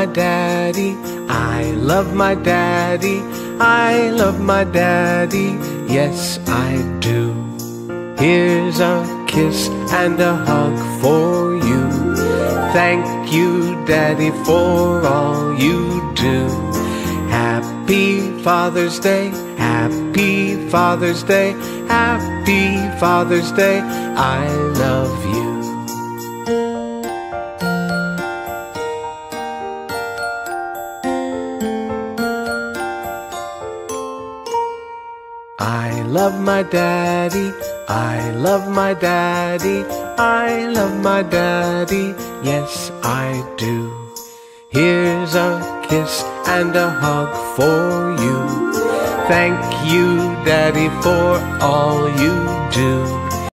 my daddy, I love my daddy, I love my daddy, yes I do. Here's a kiss and a hug for you. Thank you, Daddy, for all you do. Happy Father's Day, Happy Father's Day, Happy Father's Day, I love you. I love my daddy, I love my daddy, I love my daddy, yes I do. Here's a kiss and a hug for you. Thank you, Daddy, for all you do.